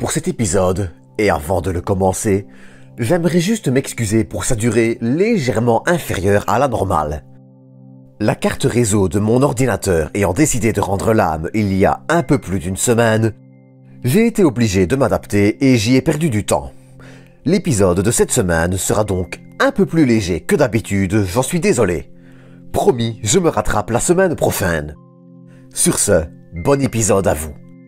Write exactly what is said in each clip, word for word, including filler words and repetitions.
Pour cet épisode, et avant de le commencer, j'aimerais juste m'excuser pour sa durée légèrement inférieure à la normale. La carte réseau de mon ordinateur ayant décidé de rendre l'âme il y a un peu plus d'une semaine, j'ai été obligé de m'adapter et j'y ai perdu du temps. L'épisode de cette semaine sera donc un peu plus léger que d'habitude, j'en suis désolé. Promis, je me rattrape la semaine prochaine. Sur ce, bon épisode à vous.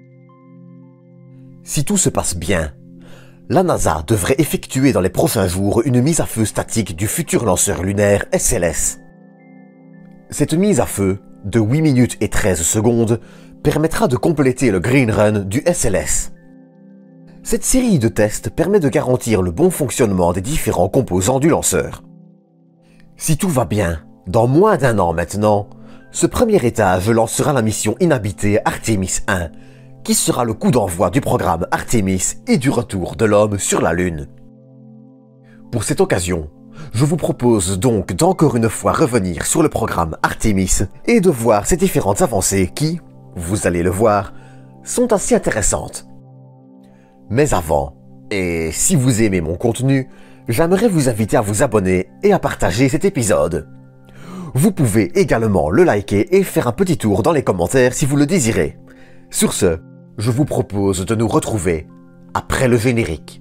Si tout se passe bien, la NASA devrait effectuer dans les prochains jours une mise à feu statique du futur lanceur lunaire S L S. Cette mise à feu, de huit minutes et treize secondes, permettra de compléter le Green Run du S L S. Cette série de tests permet de garantir le bon fonctionnement des différents composants du lanceur. Si tout va bien, dans moins d'un an maintenant, ce premier étage lancera la mission inhabitée Artemis un, qui sera le coup d'envoi du programme Artemis et du retour de l'homme sur la Lune. Pour cette occasion, je vous propose donc d'encore une fois revenir sur le programme Artemis et de voir ces différentes avancées qui, vous allez le voir, sont assez intéressantes. Mais avant, et si vous aimez mon contenu, j'aimerais vous inviter à vous abonner et à partager cet épisode. Vous pouvez également le liker et faire un petit tour dans les commentaires si vous le désirez. Sur ce, je vous propose de nous retrouver après le générique.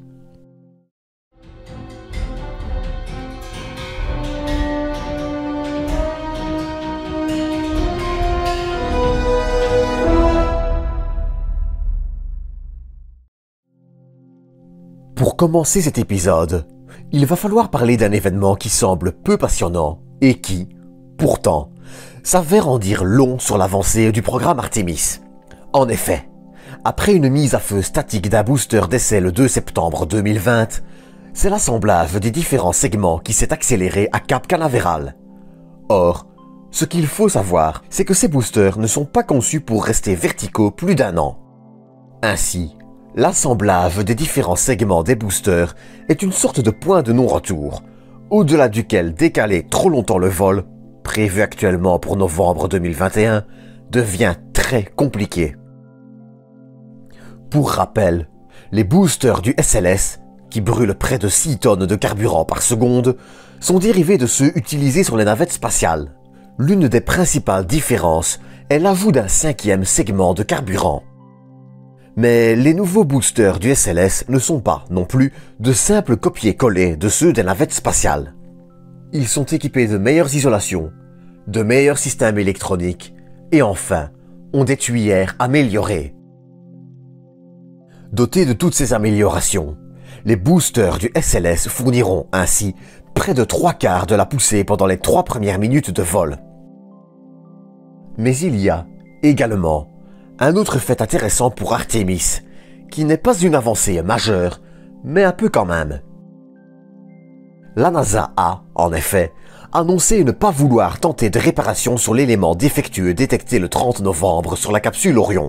Pour commencer cet épisode, il va falloir parler d'un événement qui semble peu passionnant et qui, pourtant, s'avère en dire long sur l'avancée du programme Artemis. En effet, après une mise à feu statique d'un booster d'essai le deux septembre deux mille vingt, c'est l'assemblage des différents segments qui s'est accéléré à Cap Canaveral. Or, ce qu'il faut savoir, c'est que ces boosters ne sont pas conçus pour rester verticaux plus d'un an. Ainsi, l'assemblage des différents segments des boosters est une sorte de point de non-retour, au-delà duquel décaler trop longtemps le vol, prévu actuellement pour novembre deux mille vingt et un, devient très compliqué. Pour rappel, les boosters du S L S, qui brûlent près de six tonnes de carburant par seconde, sont dérivés de ceux utilisés sur les navettes spatiales. L'une des principales différences est l'ajout d'un cinquième segment de carburant. Mais les nouveaux boosters du S L S ne sont pas, non plus, de simples copier-coller de ceux des navettes spatiales. Ils sont équipés de meilleures isolations, de meilleurs systèmes électroniques, et enfin, ont des tuyères améliorées. Dotés de toutes ces améliorations, les boosters du S L S fourniront ainsi près de trois quarts de la poussée pendant les trois premières minutes de vol. Mais il y a, également, un autre fait intéressant pour Artemis, qui n'est pas une avancée majeure, mais un peu quand même. La NASA a, en effet, annoncé ne pas vouloir tenter de réparation sur l'élément défectueux détecté le trente novembre sur la capsule Orion.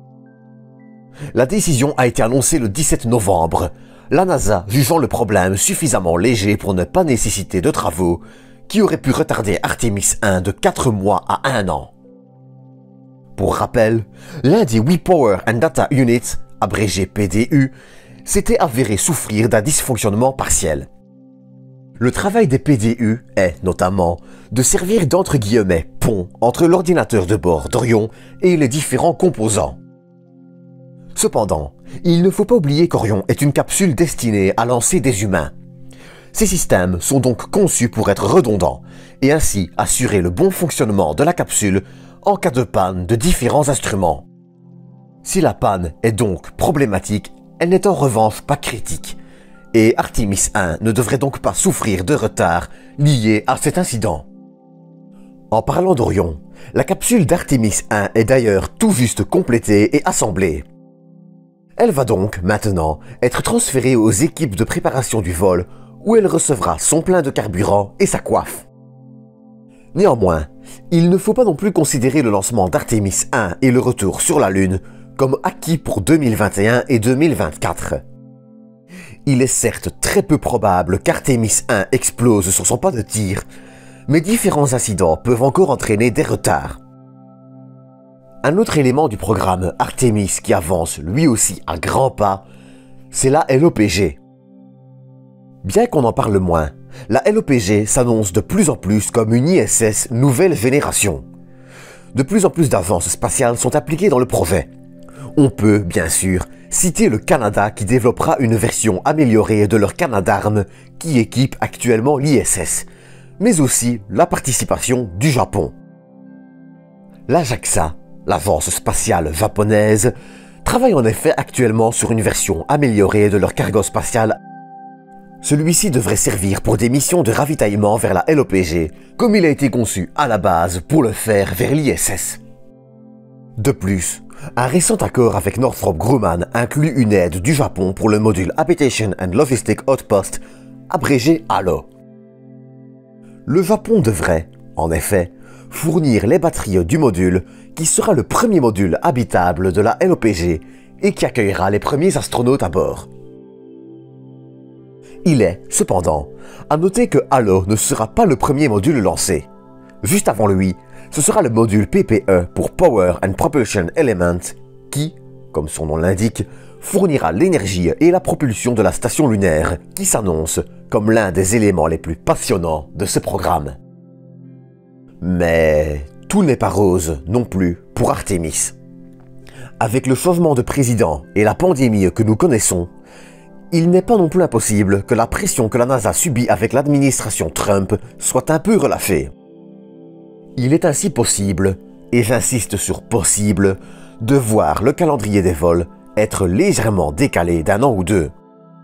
La décision a été annoncée le dix-sept novembre, la NASA jugeant le problème suffisamment léger pour ne pas nécessiter de travaux qui auraient pu retarder Artemis un de quatre mois à un an. Pour rappel, l'un des huit Power and Data Units, abrégé P D U, s'était avéré souffrir d'un dysfonctionnement partiel. Le travail des P D U est, notamment, de servir d'entre guillemets pont entre l'ordinateur de bord d'Orion et les différents composants. Cependant, il ne faut pas oublier qu'Orion est une capsule destinée à lancer des humains. Ces systèmes sont donc conçus pour être redondants et ainsi assurer le bon fonctionnement de la capsule en cas de panne de différents instruments. Si la panne est donc problématique, elle n'est en revanche pas critique, et Artemis un ne devrait donc pas souffrir de retard lié à cet incident. En parlant d'Orion, la capsule d'Artemis un est d'ailleurs tout juste complétée et assemblée. Elle va donc, maintenant, être transférée aux équipes de préparation du vol, où elle recevra son plein de carburant et sa coiffe. Néanmoins, il ne faut pas non plus considérer le lancement d'Artemis un et le retour sur la Lune comme acquis pour deux mille vingt et un et deux mille vingt-quatre. Il est certes très peu probable qu'Artemis un explose sur son pas de tir, mais différents incidents peuvent encore entraîner des retards. Un autre élément du programme Artemis qui avance lui aussi à grands pas, c'est la L O P G. Bien qu'on en parle moins, la L O P G s'annonce de plus en plus comme une I S S nouvelle génération. De plus en plus d'avances spatiales sont appliquées dans le projet. On peut, bien sûr, citer le Canada qui développera une version améliorée de leur Canadarm qui équipe actuellement l'I S S, mais aussi la participation du Japon. La JAXA, l'agence spatiale japonaise, travaille en effet actuellement sur une version améliorée de leur cargo spatial. Celui-ci devrait servir pour des missions de ravitaillement vers la L O P G, comme il a été conçu à la base pour le faire vers l'I S S. De plus, un récent accord avec Northrop Grumman inclut une aide du Japon pour le module Habitation and Logistic Outpost, abrégé H A L O. Le Japon devrait, en effet, fournir les batteries du module qui sera le premier module habitable de la L O P G et qui accueillera les premiers astronautes à bord. Il est, cependant, à noter que H A L O ne sera pas le premier module lancé. Juste avant lui, ce sera le module P P E pour Power and Propulsion Element qui, comme son nom l'indique, fournira l'énergie et la propulsion de la station lunaire qui s'annonce comme l'un des éléments les plus passionnants de ce programme. Mais tout n'est pas rose non plus pour Artemis. Avec le changement de président et la pandémie que nous connaissons, il n'est pas non plus impossible que la pression que la NASA subit avec l'administration Trump soit un peu relâchée. Il est ainsi possible, et j'insiste sur possible, de voir le calendrier des vols être légèrement décalé d'un an ou deux.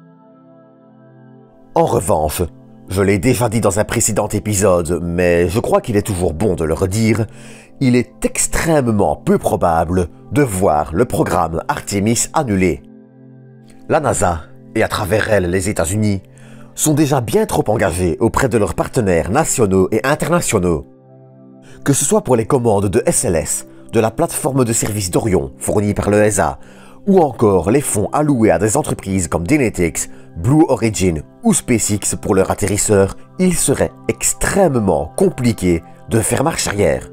En revanche, je l'ai déjà dit dans un précédent épisode, mais je crois qu'il est toujours bon de le redire, il est extrêmement peu probable de voir le programme Artemis annulé. La NASA, et à travers elle les États-Unis, sont déjà bien trop engagés auprès de leurs partenaires nationaux et internationaux. Que ce soit pour les commandes de S L S, de la plateforme de service d'Orion fournie par l'E S A, ou encore les fonds alloués à des entreprises comme Dynetics, Blue Origin ou SpaceX pour leurs atterrisseurs, il serait extrêmement compliqué de faire marche arrière.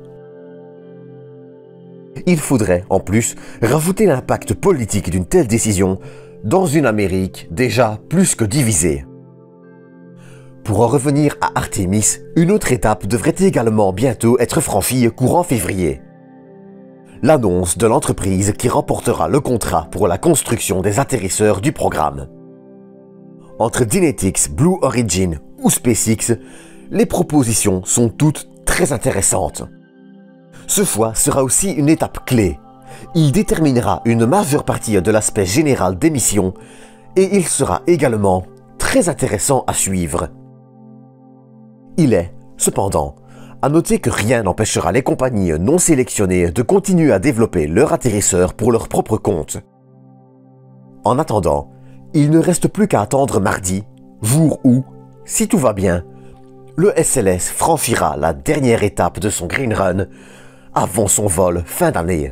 Il faudrait, en plus, rajouter l'impact politique d'une telle décision dans une Amérique déjà plus que divisée. Pour en revenir à Artemis, une autre étape devrait également bientôt être franchie courant février. L'annonce de l'entreprise qui remportera le contrat pour la construction des atterrisseurs du programme. Entre Dynetics, Blue Origin ou SpaceX, les propositions sont toutes très intéressantes. Ce choix sera aussi une étape clé. Il déterminera une majeure partie de l'aspect général des missions et il sera également très intéressant à suivre. Il est, cependant, à noter que rien n'empêchera les compagnies non sélectionnées de continuer à développer leur atterrisseur pour leur propre compte. En attendant, il ne reste plus qu'à attendre mardi, jour où, si tout va bien, le S L S franchira la dernière étape de son Green Run avant son vol fin d'année.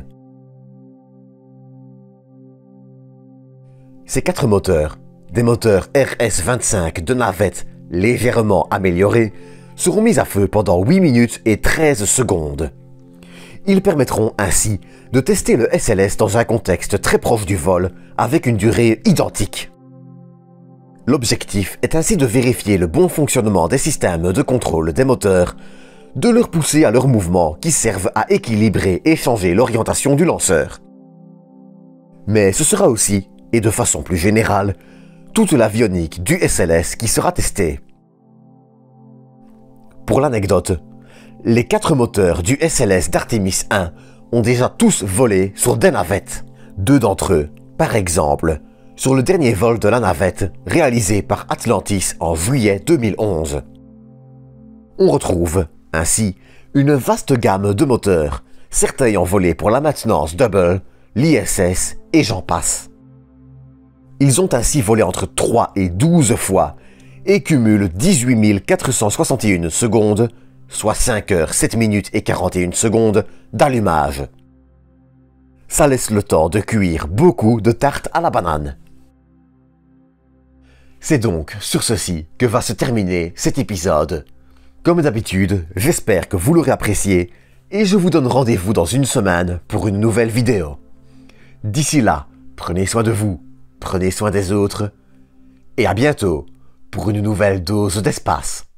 Ces quatre moteurs, des moteurs R S vingt-cinq de navette légèrement améliorés, seront mis à feu pendant huit minutes et treize secondes. Ils permettront ainsi de tester le S L S dans un contexte très proche du vol avec une durée identique. L'objectif est ainsi de vérifier le bon fonctionnement des systèmes de contrôle des moteurs, de leur pousser à leurs mouvements qui servent à équilibrer et changer l'orientation du lanceur. Mais ce sera aussi, et de façon plus générale, toute l'avionique du S L S qui sera testée. Pour l'anecdote, les quatre moteurs du S L S d'Artemis un ont déjà tous volé sur des navettes. Deux d'entre eux, par exemple, sur le dernier vol de la navette réalisé par Atlantis en juillet deux mille onze. On retrouve, ainsi, une vaste gamme de moteurs, certains ayant volé pour la maintenance Double, l'I S S et j'en passe. Ils ont ainsi volé entre trois et douze fois et cumulent dix-huit mille quatre cent soixante et une secondes, soit cinq heures sept minutes et quarante et une secondes d'allumage. Ça laisse le temps de cuire beaucoup de tartes à la banane. C'est donc sur ceci que va se terminer cet épisode. Comme d'habitude, j'espère que vous l'aurez apprécié et je vous donne rendez-vous dans une semaine pour une nouvelle vidéo. D'ici là, prenez soin de vous, prenez soin des autres, et à bientôt pour une nouvelle dose d'espace.